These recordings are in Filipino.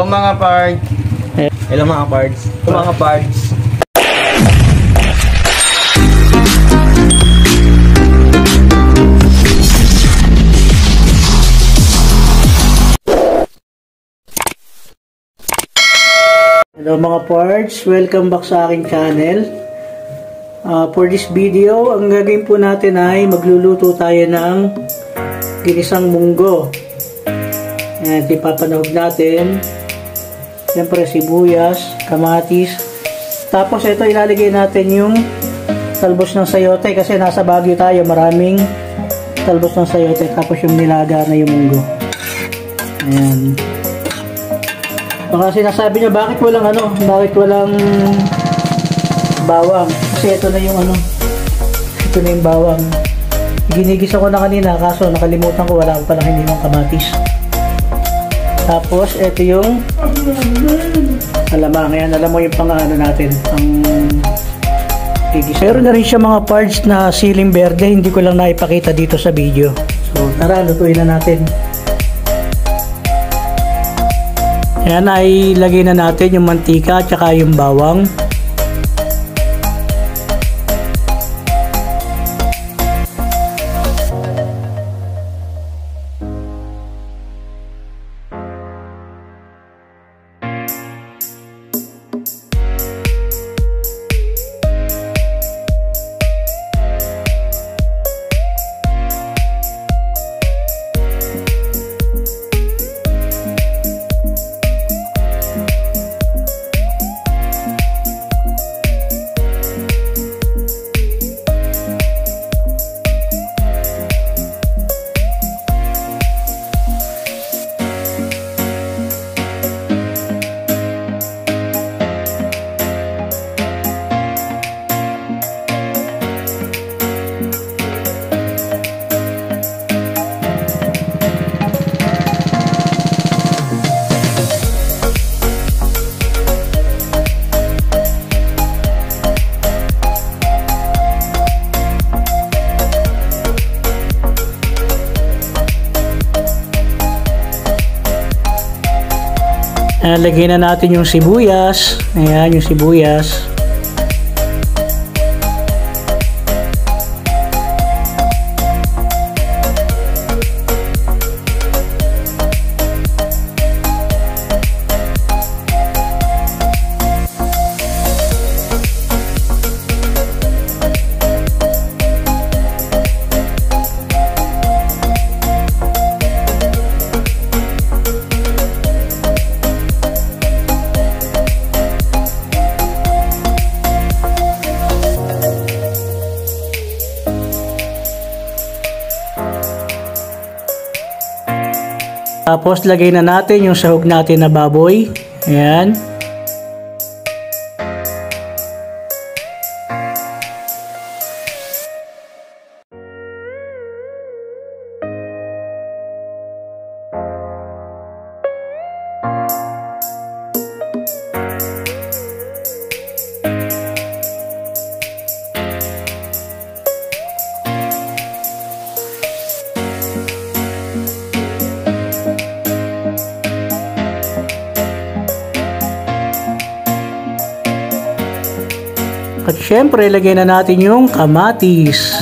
mga pards. Hello mga pards. Hello mga pards. Hello mga pards, welcome back sa aking channel. For this video, ang gagawin po natin ay magluluto tayo ng ginisang munggo. Ayan, ipapanahog natin. Siyempre sibuyas, kamatis. Tapos ito ilalagay natin yung talbos ng sayote kasi nasa Baguio tayo, maraming talbos ng sayote. Tapos yung nilaga na yung munggo. Ayan. Baka sinasabi nyo, bakit walang bawang? Kasi ito na yung ito na yung bawang. Ginigisa ko na kanina, kaso nakalimutan ko, wala ko palang hinimang kamatis. Tapos ito yung alamang. Ayan, alam mo yung natin, ang gigisa. Meron na rin siya mga parts na siling berde, hindi ko lang naipakita dito sa video. So tara, lutuin na natin. Ayan, ay lagay na natin yung mantika at saka yung bawang. Lagyan na natin yung sibuyas. Ayan, yung sibuyas. Tapos lagay na natin yung sahog natin na baboy. Ayan. At syempre, lagyan na natin yung kamatis.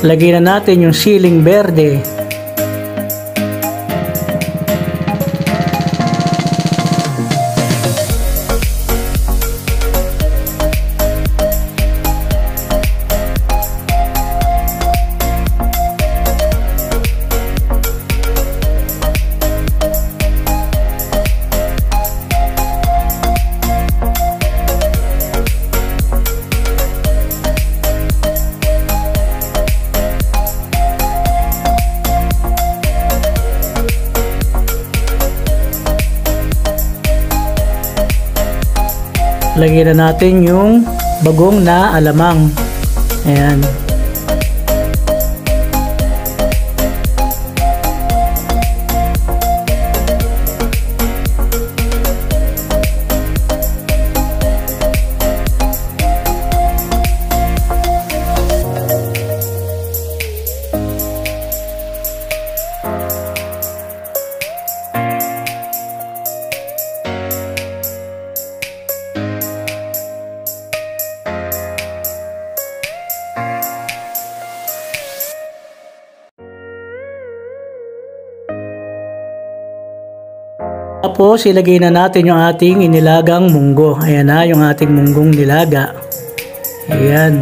Lagyan na natin yung siling berde. Lagyan na natin yung bagong na alamang. Ayan. Tapos ilagay na natin yung ating inilagang munggo. Ayan na yung ating munggong nilaga. Ayan.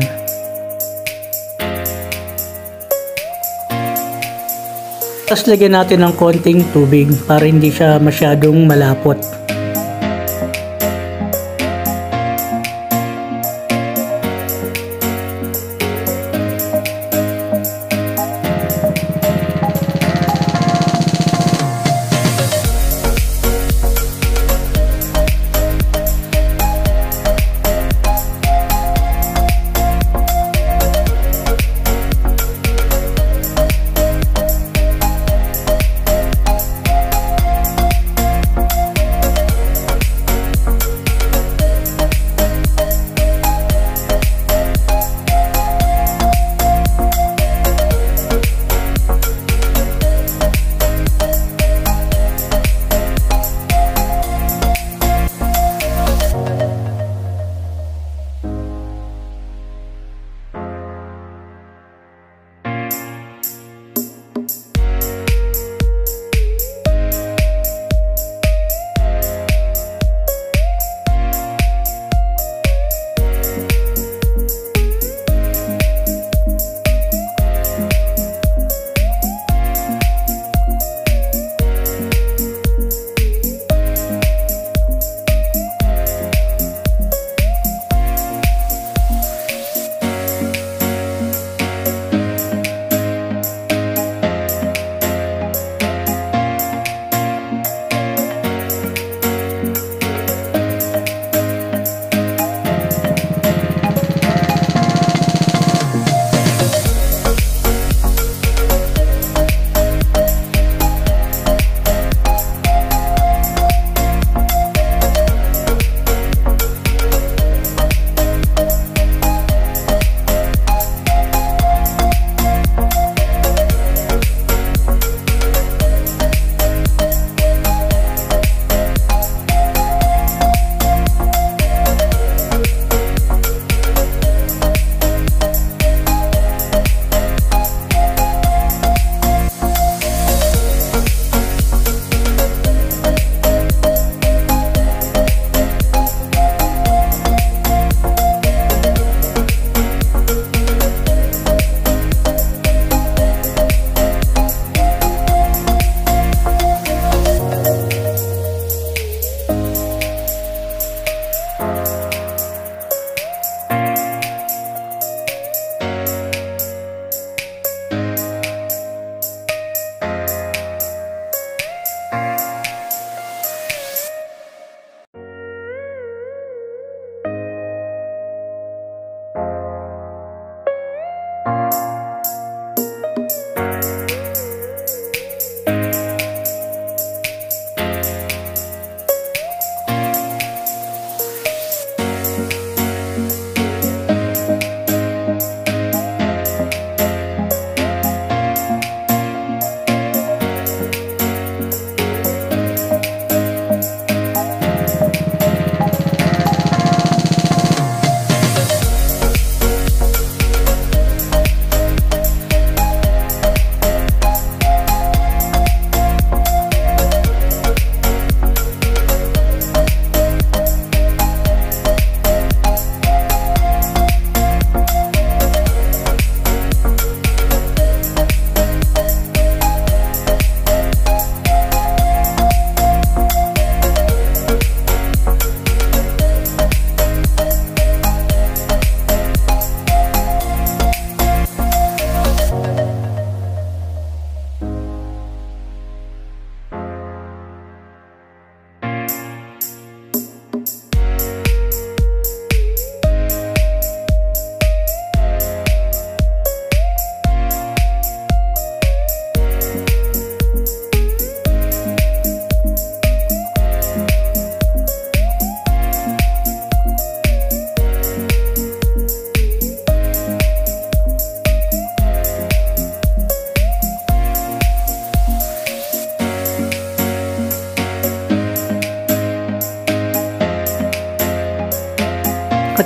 Tapos lagyan natin ng konting tubig para hindi siya masyadong malapot.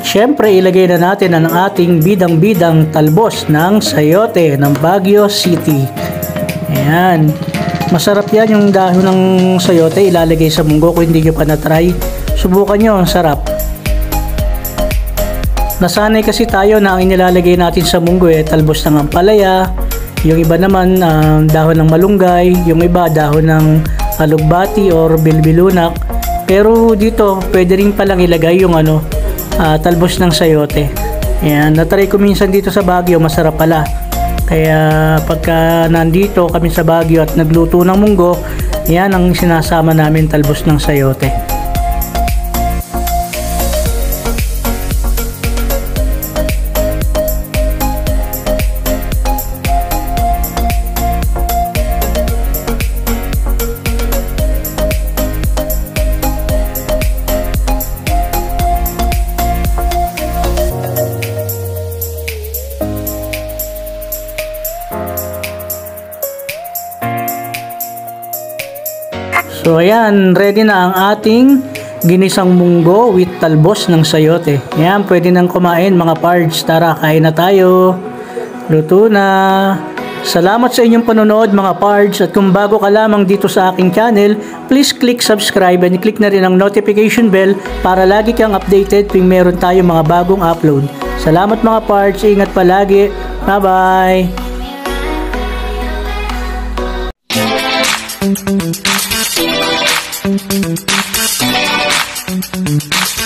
Siyempre, ilagay na natin ang ating bidang-bidang talbos ng sayote ng Baguio City. Ayan. Masarap yan yung dahon ng sayote ilalagay sa munggo. Kung hindi nyo pa na-try, subukan nyo, ang sarap. Nasanay kasi tayo na ang inilalagay natin sa munggo talbos ng ampalaya, yung iba naman dahon ng malunggay, yung iba dahon ng alugbati or bilbilunak. Pero dito pwede rin palang ilagay yung talbos ng sayote. Ayan, natry ko minsan dito sa Baguio, masarap pala. Kaya pagka nandito kami sa Baguio at nagluto ng munggo, yan ang sinasama namin, talbos ng sayote. So ayan, ready na ang ating ginisang munggo with talbos ng sayote. Ayan, pwede nang kumain mga pards. Tara, kain na tayo. Luto na. Salamat sa inyong panonood mga pards. At kung bago ka lamang dito sa aking channel, please click subscribe and click na rin ang notification bell para lagi kang updated tuwing meron tayo mga bagong upload. Salamat mga pards. Ingat palagi. Bye bye.